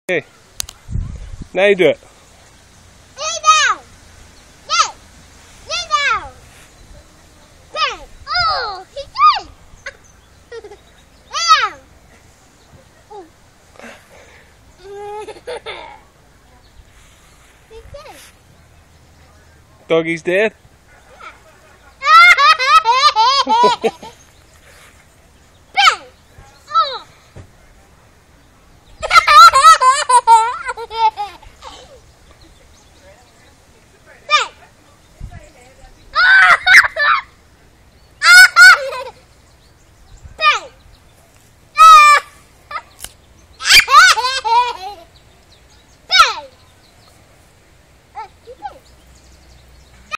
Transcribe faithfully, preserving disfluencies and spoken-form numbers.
Okay. Now you do it. Lay down. Lay. Lay down. Bang. Oh, he did. Lay down. Oh. He did. Doggy's dead.